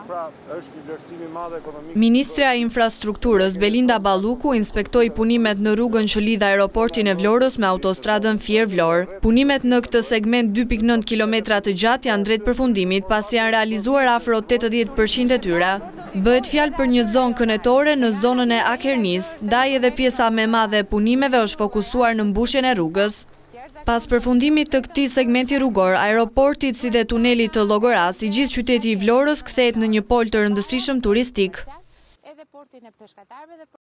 Ministra e Infrastrukturës Belinda Balluku inspektoi punimet në rrugën që lidh aeroportin e Vlorës me autostradën Fier-Vlorë. Punimet në këtë segment 2.9 kilometra të gjatë janë drejt përfundimit, pasi janë realizuar afro 80% e tyre. Bëhet fjalë për një zonë kënetore në zonën e Akernis, ndaj edhe pjesa më e madhe e punimeve është fokusuar në mbushjen e rrugës. Pas përfundimit të këtij segmenti rrugor, aeroportit si dhe tunelit të Llogoras, i gjithë qyteti i Vlorës kthehet në një pol të rëndësishëm turistik.